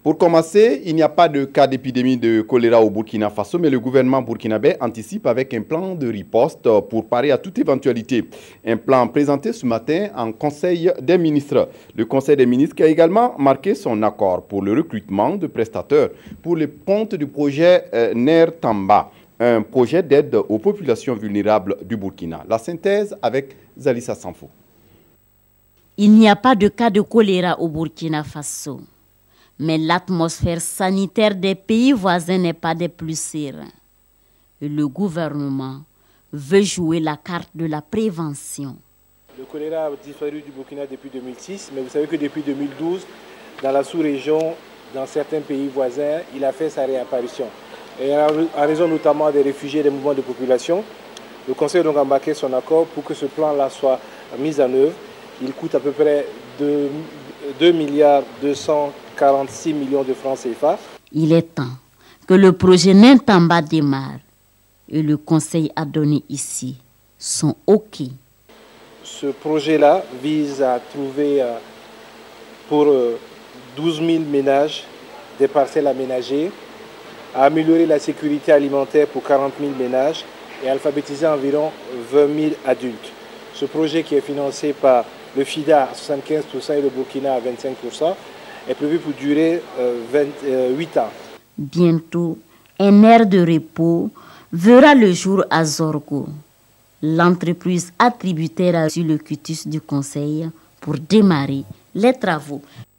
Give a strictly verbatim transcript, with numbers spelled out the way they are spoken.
Pour commencer, il n'y a pas de cas d'épidémie de choléra au Burkina Faso, mais le gouvernement burkinabé anticipe avec un plan de riposte pour parer à toute éventualité. Un plan présenté ce matin en Conseil des ministres. Le Conseil des ministres qui a également marqué son accord pour le recrutement de prestateurs pour le compte du projet euh, Ner Tamba, un projet d'aide aux populations vulnérables du Burkina. La synthèse avec Zalissa Sanfo. Il n'y a pas de cas de choléra au Burkina Faso. Mais l'atmosphère sanitaire des pays voisins n'est pas des plus sereins. Et le gouvernement veut jouer la carte de la prévention. Le choléra a disparu du Burkina depuis deux mille six, mais vous savez que depuis deux mille douze, dans la sous-région, dans certains pays voisins, il a fait sa réapparition. Et en raison notamment des réfugiés et des mouvements de population, le Conseil a donc embarqué son accord pour que ce plan-là soit mis en œuvre. Il coûte à peu près deux milliards deux cent quarante-six millions de francs C F A. Il est temps que le projet Ner Tamba démarre et le Conseil a donné ici son OK. Ce projet-là vise à trouver euh, pour euh, douze mille ménages des parcelles aménagées, à améliorer la sécurité alimentaire pour quarante mille ménages et à alphabétiser environ vingt mille adultes. Ce projet qui est financé par le FIDA à soixante-quinze pour cent et le Burkina à vingt-cinq pour cent est prévu pour durer euh, vingt-huit ans. Bientôt, un air de repos verra le jour à Zorgo. L'entreprise attributaire a reçu le quitus du Conseil pour démarrer les travaux.